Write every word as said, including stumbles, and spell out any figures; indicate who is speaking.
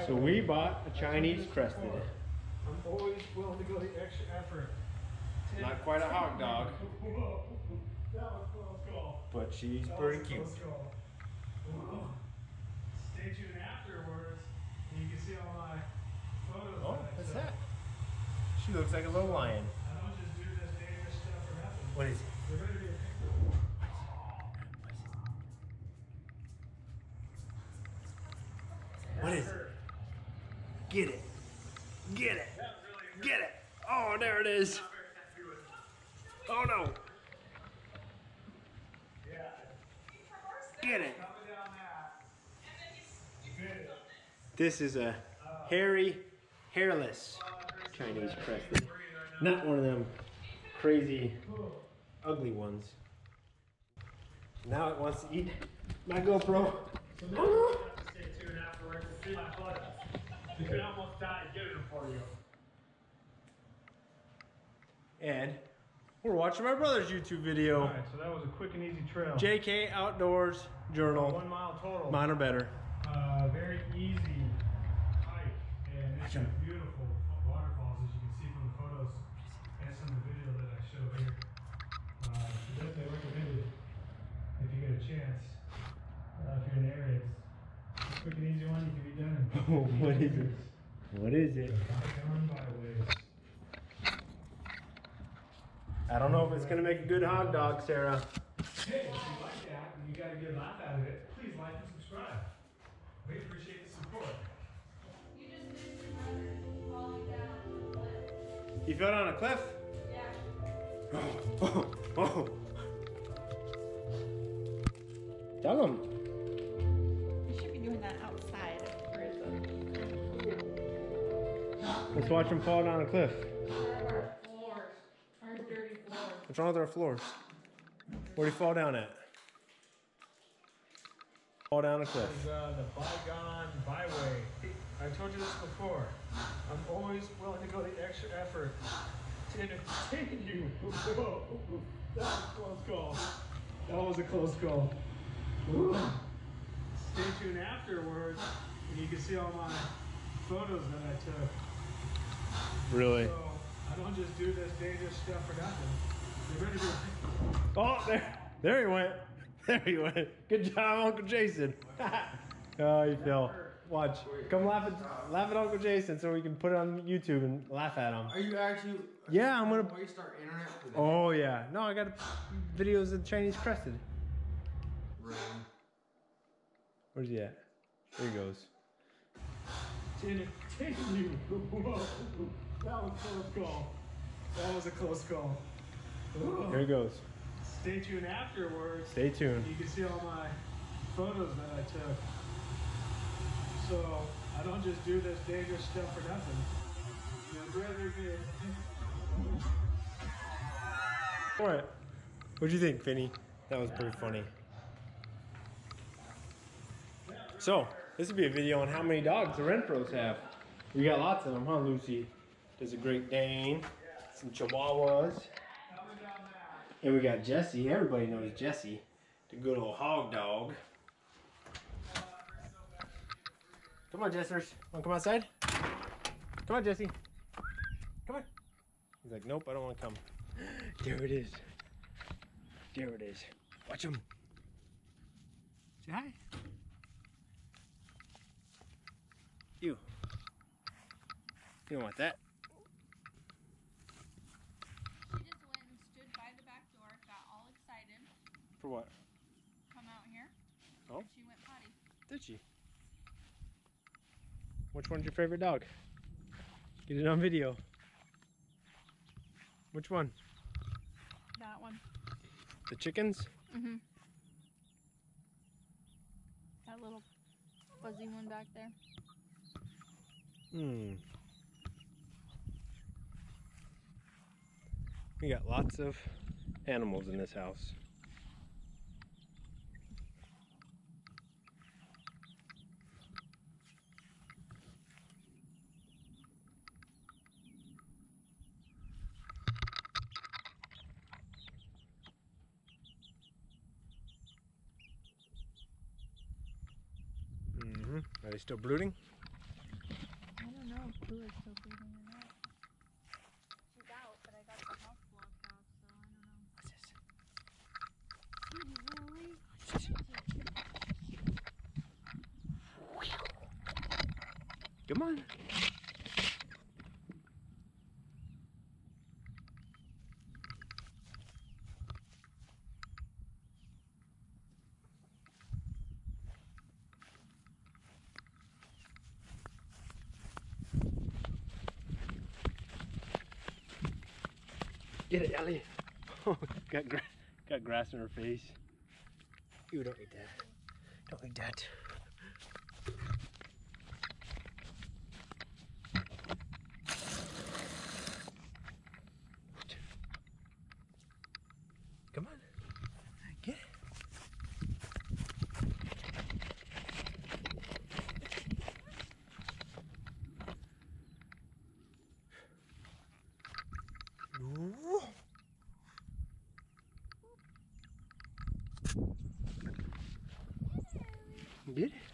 Speaker 1: So we bought a Chinese Crested.
Speaker 2: I'm always willing to go the extra effort.
Speaker 1: Not quite a hog dog.
Speaker 2: Whoa, that was close call.
Speaker 1: But she's
Speaker 2: That
Speaker 1: pretty
Speaker 2: was
Speaker 1: cute.
Speaker 2: close call. Whoa. Stay tuned afterwards, and you can see all my photos.
Speaker 1: Oh,
Speaker 2: that I
Speaker 1: what's
Speaker 2: took.
Speaker 1: that? She looks like a little lion.
Speaker 2: I don't just do this dangerous stuff for nothing.
Speaker 1: What is it?
Speaker 2: They're ready to be a picture.
Speaker 1: What is it? Get it. Get it. Get it. Oh, there it is. Oh, no.
Speaker 2: Yeah.
Speaker 1: Get it.
Speaker 2: Coming down that. Good.
Speaker 1: This is a hairy, hairless Chinese Crested. Not one of them crazy, ugly ones. Now it wants to eat my GoPro.
Speaker 2: So now you have to stay tuned afterwards to see my photos. You could almost die getting them for you.
Speaker 1: And we're watching my brother's YouTube video.
Speaker 2: Alright, so that was a quick and easy trail.
Speaker 1: J K Outdoors Journal.
Speaker 2: One mile total.
Speaker 1: Mine are better.
Speaker 2: Uh, very easy hike. And it's got beautiful waterfalls, as you can see from the photos and some of the video that I show here. Uh, so definitely recommend it if you get a chance. Uh, if you're in the area, it's a quick and easy one. You can be done in
Speaker 1: Oh, what is it? What is it?
Speaker 2: Bygone byways.
Speaker 1: I don't know if it's gonna make a good hot dog, Sarah.
Speaker 2: Hey, if you like that and you got a good laugh out of it, please like and subscribe. We appreciate the support.
Speaker 3: You just missed your brother falling down the cliff.
Speaker 1: You fell down a cliff?
Speaker 3: Yeah.
Speaker 1: Oh, oh, oh. Tell him.
Speaker 3: You should be doing that outside. Where is it?
Speaker 1: Let's watch him fall down a cliff.
Speaker 3: Our floors. Our dirty floors.
Speaker 1: What's wrong with our floors? Where'd he fall down at? Fall down a cliff.
Speaker 2: This is uh, the Bygone Byway. I told you this before. I'm always willing to go the extra effort to entertain you. Whoa, that was a close call. That was a close call. Stay tuned afterwards, and you can see all my photos that I took.
Speaker 1: Really?
Speaker 2: So I don't just do this dangerous stuff for nothing. You're ready to.
Speaker 1: Oh, there, there he went. There he went. Good job, Uncle Jason. Oh, you fell. Watch. Come laugh at, laugh at Uncle Jason so we can put it on YouTube and laugh at him.
Speaker 4: Are you actually?
Speaker 1: Yeah, I'm gonna
Speaker 4: waste our internet for that?
Speaker 1: Oh yeah. No, I got videos of Chinese Crested.
Speaker 4: Really?
Speaker 1: Where's he at? There he goes.
Speaker 2: To entertain you. Whoa, that was a close call. That was a close call.
Speaker 1: Here he goes.
Speaker 2: Stay tuned afterwards.
Speaker 1: Stay tuned.
Speaker 2: You can see all my photos that I took. So I don't just do this dangerous stuff for nothing. I'd rather be.
Speaker 1: All right. What'd you think, Finny? That was pretty funny. So, this would be a video on how many dogs the Renfros have. We got lots of them, huh, Lucy? There's a Great Dane, some Chihuahuas, and we got Jessie. Everybody knows Jessie, the good old hog dog. Come on, Jessers. Want to come outside? Come on, Jessie. Come on. He's like, nope, I don't want to come. There it is. There it is. Watch him. Say hi. You. You don't want that.
Speaker 3: She just went and stood by the back door, got all excited.
Speaker 1: For what?
Speaker 3: Come out here.
Speaker 1: Oh?
Speaker 3: And she went potty.
Speaker 1: Did she? Which one's your favorite dog? Get it on video. Which one?
Speaker 3: That one.
Speaker 1: The chickens?
Speaker 3: Mm-hmm. That little fuzzy one back there.
Speaker 1: Hmm. We got lots of animals in this house. Mm-hmm. Are they still brooding?
Speaker 5: breathing or not. She's out, but I got the house blocked off, so I don't know.
Speaker 1: What's this?
Speaker 5: Really?
Speaker 1: Come on. Get it, Ellie. Oh, got, gra got grass in her face. You don't eat that. Don't eat that. Come on. Get it. Ooh. Get it.